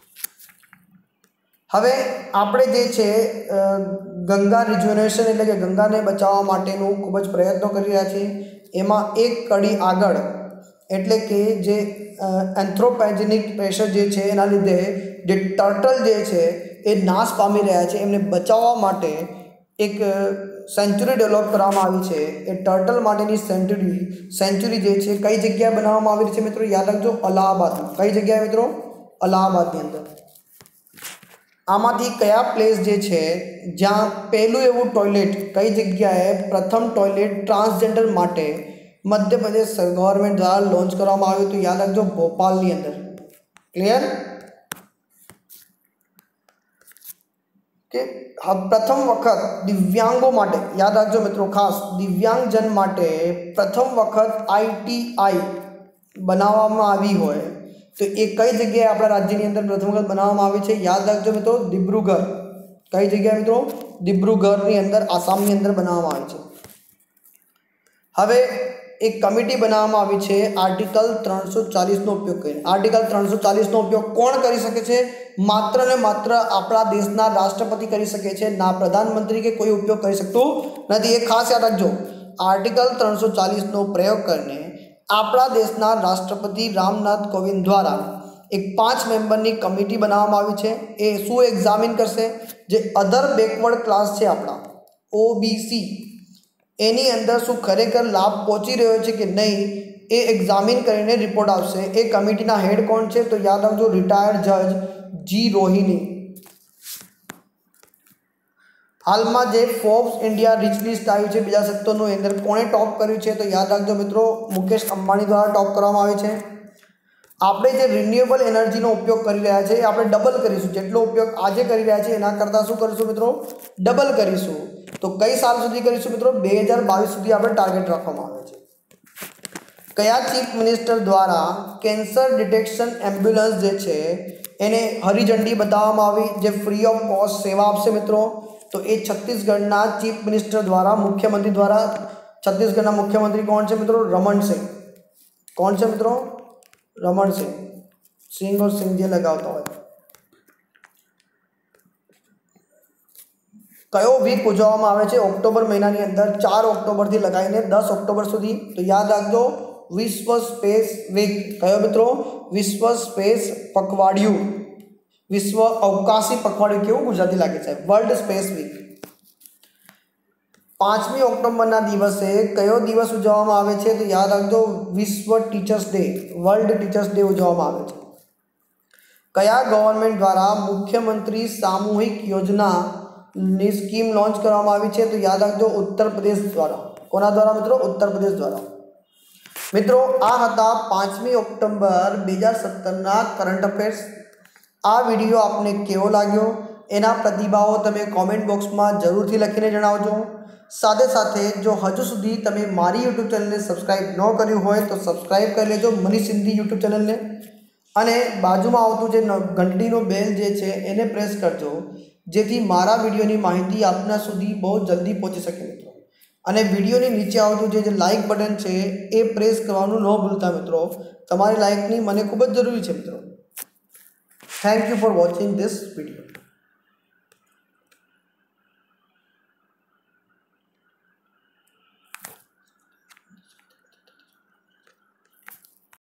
હવે આપણે જે છે ગંગા રિજ્યુનેશન એટલે કે ગંગાને બચાવવા માટેનું ખૂબ જ પ્રયત્નો કરી રહ્યા છીએ. એમાં એક કડી આગળ એટલે કે જે એન્થ્રોપોજેનિક પ્રેશર જે છે એના લીધે જે ટર્ટલ જે છે એ નાશ પામી રહ્યા છે, એમને બચાવવા માટે એક સેન્ચુરી ડેવલપ કરવામાં આવી છે. એ ટર્ટલ માટેની સેન્ચુરી જે છે કઈ જગ્યાએ બનાવવામાં આવી છે મિત્રો? યાદ રાખજો, અલ્હાબાદ. કઈ જગ્યાએ મિત્રો? અલ્હાબાદની અંદર. આમાંથી કયા પ્લેસ જે છે જ્યાં પહેલું એવું ટોયલેટ, કઈ જગ્યાએ પ્રથમ ટોયલેટ ટ્રાન્સજેન્ડર માટે મધ્યપ્રદેશ ગવર્મેન્ટ દ્વારા લોન્ચ કરવામાં આવ્યું? તો યાદ રાખજો, ભોપાલની અંદર. ક્લિયર? કે પ્રથમ વખત દિવ્યાંગો માટે, યાદ રાખજો મિત્રો, ખાસ દિવ્યાંગજન માટે પ્રથમ વખત ITI બનાવવામાં આવી હોય તો એ કઈ જગ્યાએ આપણા રાજ્યની અંદર પ્રથમ વખત બનાવવામાં આવી છે? યાદ રાખજો મિત્રો, દિબ્રુગઢ. કઈ જગ્યાએ મિત્રો? દિબ્રુગઢની અંદર, આસામની અંદર બનાવવામાં આવી છે. હવે એક કમિટી બનાવવામાં આવી છે આર્ટિકલ 340નો ઉપયોગ કરીને. આર્ટિકલ 340નો ઉપયોગ કોણ કરી શકે છે? માત્ર ને માત્ર આપણા દેશના રાષ્ટ્રપતિ કરી શકે છે, ના પ્રધાનમંત્રી કે કોઈ ઉપયોગ કરી શકતું નથી. એ ખાસ યાદ રાખજો. આર્ટિકલ 340નો પ્રયોગ કરીને આપણા દેશના રાષ્ટ્રપતિ રામનાથ કોવિંદ દ્વારા એક 5 મેમ્બરની કમિટી બનાવવામાં આવી છે. એ શું એક્ઝામિન કરશે? જે અધર બેકવર્ડ ક્લાસ છે આપણા OBC, એની અંદર શું ખરેખર લાભ પહોંચી રહ્યો છે કે નહીં એ એક્ઝામિન કરીને રિપોર્ટ આવશે. એ કમિટીના હેડ કોણ છે? તો યાદ રાખજો, રિટાયર્ડ જજ G. રોહિણી. હાલમાં જે ફોર્બ્સ ઇન્ડિયા રિચ લિસ્ટ આવ્યું છે 2017નું, એની અંદર કોણે ટોપ કર્યું છે? તો યાદ રાખજો મિત્રો, મુકેશ અંબાણી દ્વારા ટોપ કરવામાં આવ્યું છે. આપણે જે રિન્યુએબલ એનર્જીનો ઉપયોગ કરી રહ્યા છીએ આપણે ડબલ કરીશું. જેટલો ઉપયોગ આજે કરી રહ્યા છીએ એના કરતાં શું કરીશું મિત્રો? ડબલ કરીશું. તો કઈ સાલ સુધી કરીશું મિત્રો? 2022 સુધી આપણે ટાર્ગેટ રાખવામાં આવે છે. કયા ચીફ મિનિસ્ટર દ્વારા કેન્સર ડિટેક્શન એમ્બ્યુલન્સ જે છે એને હરી ઝંડી બતાવવામાં આવી, જે ફ્રી ઓફ કોસ્ટ સેવા આપશે મિત્રો? તો એ છત્તીસગઢના ચીફ મિનિસ્ટર દ્વારા, મુખ્યમંત્રી દ્વારા. છત્તીસગઢના મુખ્યમંત્રી કોણ છે મિત્રો? રમણ સિંહ. કોણ છે મિત્રો? રમણ સિંહ. સિંહ और सिंह જે લગાવતા હોય. કયો વીક ઉજવવામાં આવે છે ઓક્ટોબર મહિનાની અંદર? 4 ઓક્ટોબરથી લગાવીને 10 ઓક્ટોબર સુધી. તો યાદ રાખજો, વિશ્વ સ્પેસ વીક. કયો મિત્રો? વિશ્વ સ્પેસ પખવાડિયું. વિશ્વ અવકાશી પખવાડિયું. કેવું ગુજરાતી લાગે છે? World space week. 5મી ઓક્ટોબરના દિવસે કયો દિવસ ઉજવવામાં આવે છે? તો યાદ રાખજો, વિશ્વ teachers day, world teachers day ઉજવવામાં આવે છે. કયા ગવર્મેન્ટ દ્વારા મુખ્યમંત્રી સામૂહિક યોજનાની સ્કીમ લોન્ચ કરવામાં આવી છે? તો યાદ રાખજો, ઉત્તર પ્રદેશ દ્વારા. કોના દ્વારા મિત્રો? ઉત્તર પ્રદેશ દ્વારા. મિત્રો આ હતા 5મી ઓક્ટોબર 2017ના કરંટ અફેર્સ. આ વિડીયો આપને કેવો લાગ્યો એના પ્રતિભાવો તમે કોમેન્ટ બોક્સમાં જરૂરથી લખીને જણાવજો. સાથે સાથે જો હજુ સુધી તમે મારી YouTube ચેનલને સબસ્ક્રાઈબ ન કર્યું હોય તો સબસ્ક્રાઈબ કરી લેજો મનીષ સિંધી YouTube ચેનલને, અને બાજુમાં આવતું જે ઘંટીનો બેલ જે છે એને પ્રેસ કરજો, જેથી મારા વિડીયોની માહિતી આપના સુધી બહુ જલ્દી પહોંચી શકે મિત્રો. અને વિડીયોની નીચે આવતું જે લાઇક બટન છે એ પ્રેસ કરવાનું ન ભૂલતા મિત્રો. તમારી લાઇકની મને ખૂબ જ જરૂરી છે મિત્રો. Thank you for watching this video.